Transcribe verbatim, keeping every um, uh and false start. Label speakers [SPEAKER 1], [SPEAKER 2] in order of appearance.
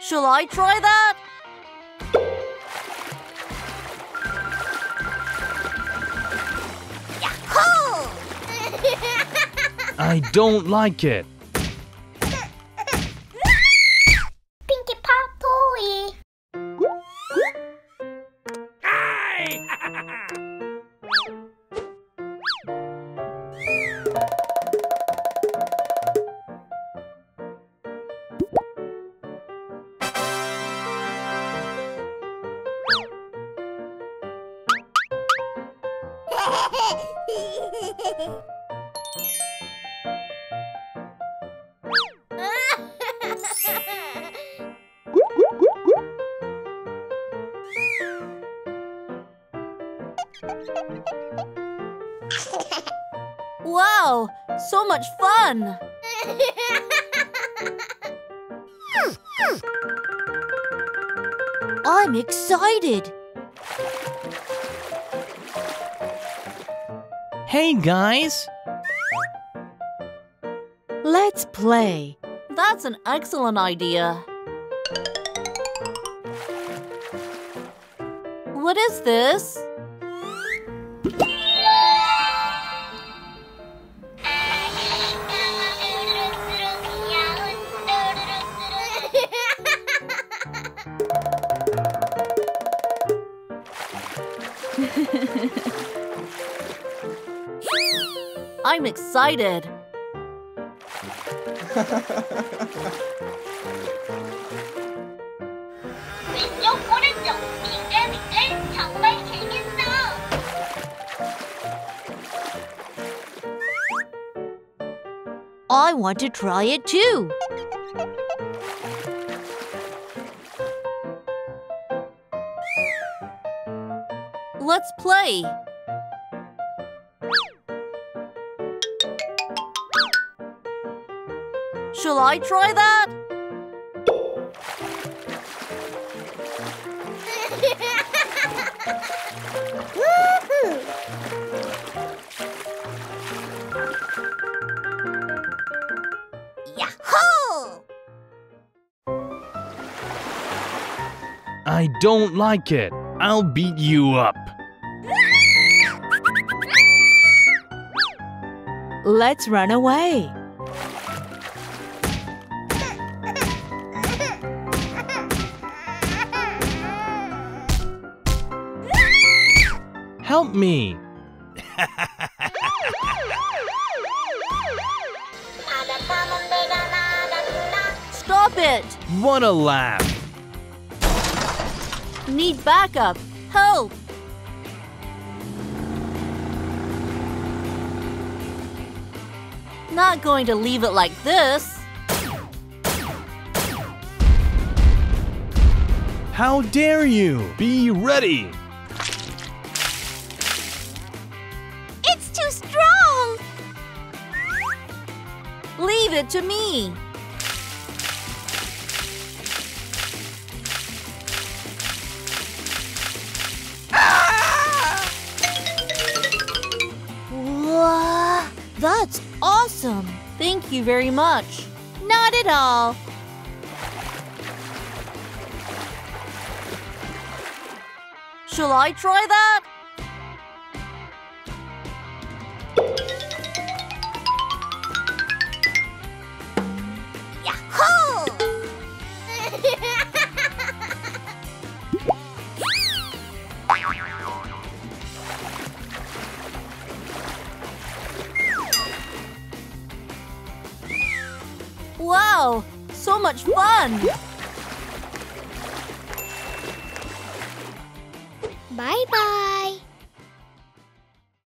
[SPEAKER 1] Shall I try that?
[SPEAKER 2] Yahoo!
[SPEAKER 3] I don't like it.
[SPEAKER 2] Pinkie Pie toy.
[SPEAKER 1] Wow, so much fun! I'm excited!
[SPEAKER 3] Hey, guys.
[SPEAKER 1] Let's play. That's an excellent idea. What is this? I'm excited.
[SPEAKER 2] 왼쪽 오른쪽 빙글빙글 정말 재밌어.
[SPEAKER 1] I want to try it too. Let's play. Shall I try that?
[SPEAKER 2] Yahoo!
[SPEAKER 3] I don't like it. I'll beat you up.
[SPEAKER 1] Let's run away.
[SPEAKER 3] Help me.
[SPEAKER 1] Stop it!
[SPEAKER 3] What a laugh.
[SPEAKER 1] Need backup. Help! Not going to leave it like this.
[SPEAKER 3] How dare you? Be ready.
[SPEAKER 2] It's too strong.
[SPEAKER 1] Leave it to me. Wow, that's awesome. Thank you very much.
[SPEAKER 2] Not at all.
[SPEAKER 1] Shall I try that?
[SPEAKER 2] Yahoo!
[SPEAKER 1] Wow, so much fun!
[SPEAKER 2] Bye-bye.